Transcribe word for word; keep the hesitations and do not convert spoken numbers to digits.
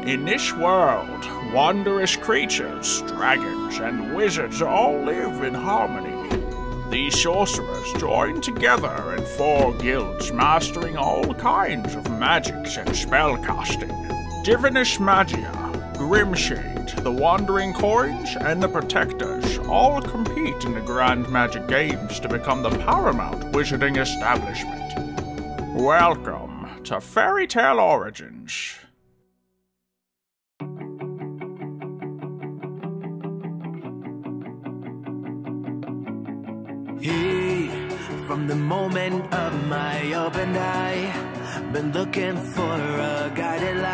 In this world, wondrous creatures, dragons, and wizards all live in harmony. These sorcerers join together in four guilds, mastering all kinds of magics and spellcasting. Divinus Magia, Grimshade, the Wandering Coins, and the Protectors all compete in the Grand Magic Games to become the paramount wizarding establishment. Welcome to Fairy Tale Origins. Hey, from the moment of my open eye, been looking for a guiding light.